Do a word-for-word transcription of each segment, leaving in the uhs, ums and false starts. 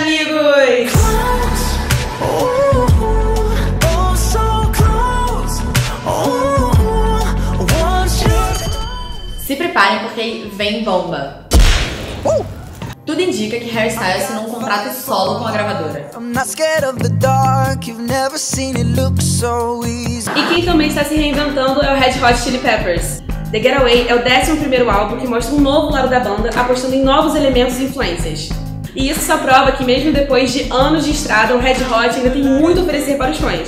amigos! Se preparem porque vem bomba. Uh! Tudo indica que Harry Styles assinou um contrato solo com a gravadora. E quem também está se reinventando é o Red Hot Chili Peppers. The Getaway é o décimo primeiro álbum que mostra um novo lado da banda, apostando em novos elementos e influências. E isso só prova que mesmo depois de anos de estrada, o Red Hot ainda tem muito a oferecer para os fãs.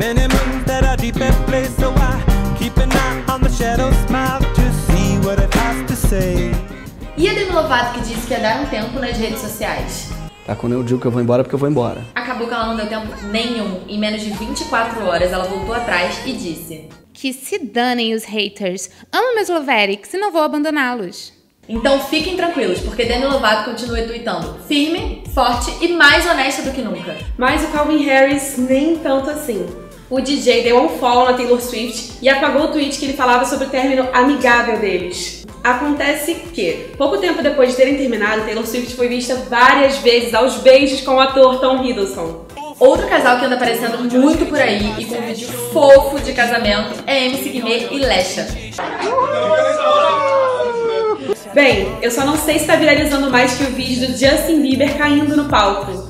E a Demi Lovato, que disse que ia dar um tempo nas redes sociais? Tá, quando eu digo que eu vou embora, porque eu vou embora. Acabou que ela não deu tempo nenhum. Em menos de vinte e quatro horas, ela voltou atrás e disse: que se danem os haters. Amo meus Lovatics e não vou abandoná-los. Então fiquem tranquilos, porque Demi Lovato continua tweetando firme, forte e mais honesta do que nunca. Mas o Calvin Harris nem tanto assim. O D J deu um follow na Taylor Swift e apagou o tweet que ele falava sobre o término amigável deles. Acontece que, pouco tempo depois de terem terminado, Taylor Swift foi vista várias vezes aos beijos com o ator Tom Hiddleston. Outro casal que anda aparecendo muito por aí e com um vídeo fofo de casamento é M C Guimê e Lesha. Bem, eu só não sei se tá viralizando mais que o vídeo do Justin Bieber caindo no palco.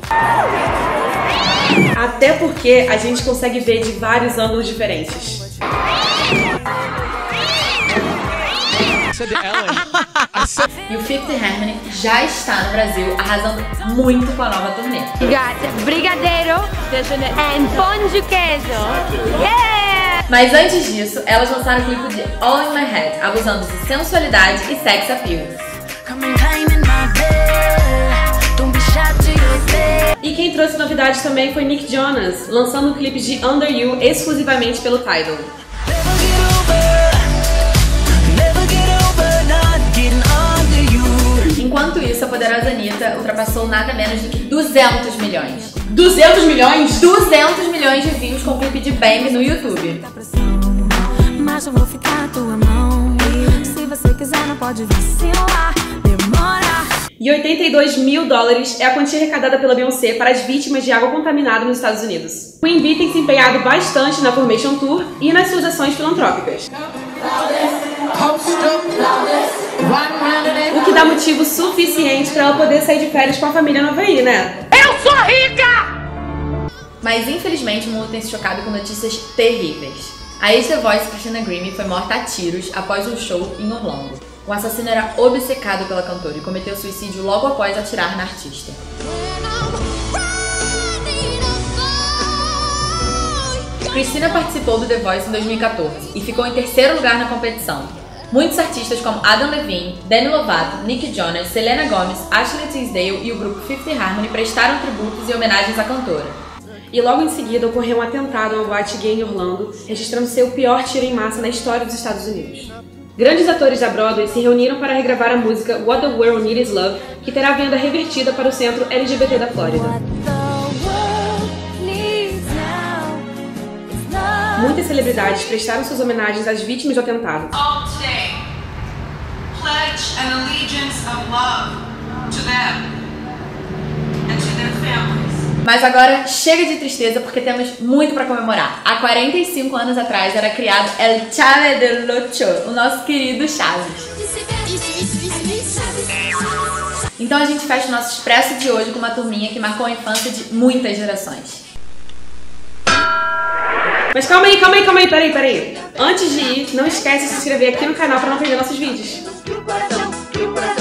Até porque a gente consegue ver de vários ângulos diferentes. E o Fifth Harmony já está no Brasil, arrasando muito com a nova turnê. Got brigadeiro and pão de queijo. Yeah! Mas antes disso, elas lançaram o clipe de All in My Head, abusando de sensualidade e sex appeal. E quem trouxe novidades também foi Nick Jonas, lançando o clipe de Under You exclusivamente pelo Tidal. Enquanto isso, a poderosa Anitta ultrapassou nada menos do que duzentos milhões. duzentos milhões? duzentos milhões de views com o clipe de Bang no YouTube. Mas eu vou ficar à tua mão. Se você quiser, não pode vacilar. Demora. E oitenta e dois mil dólares é a quantia arrecadada pela Beyoncé para as vítimas de água contaminada nos Estados Unidos. Queen Bee tem se empenhado bastante na Formation Tour e nas suas ações filantrópicas. O que dá motivo suficiente para ela poder sair de férias com a família no Havaí, né? Eu sou rica! Mas infelizmente o mundo tem se chocado com notícias terríveis. A ex-The Voice Christina Grimmie foi morta a tiros após um show em Orlando. O assassino era obcecado pela cantora e cometeu suicídio logo após atirar na artista. Christina participou do The Voice em dois mil e quatorze e ficou em terceiro lugar na competição. Muitos artistas como Adam Levine, Demi Lovato, Nick Jonas, Selena Gomez, Ashley Tisdale e o grupo Fifth Harmony prestaram tributos e homenagens à cantora. E logo em seguida ocorreu um atentado a uma boate gay em Orlando, registrando seu pior tiro em massa na história dos Estados Unidos. Grandes atores da Broadway se reuniram para regravar a música What the World Needs Is Love, que terá venda revertida para o centro L G B T da Flórida. Muitas celebridades prestaram suas homenagens às vítimas do atentado. All today, pledge an allegiance of love to them and to their families. Mas agora chega de tristeza porque temos muito para comemorar. Há quarenta e cinco anos atrás era criado El Chavo del Ocho, o nosso querido Chaves. Então a gente fecha o nosso expresso de hoje com uma turminha que marcou a infância de muitas gerações. Mas calma aí, calma aí, calma aí, peraí, peraí. Antes de ir, não esquece de se inscrever aqui no canal para não perder nossos vídeos.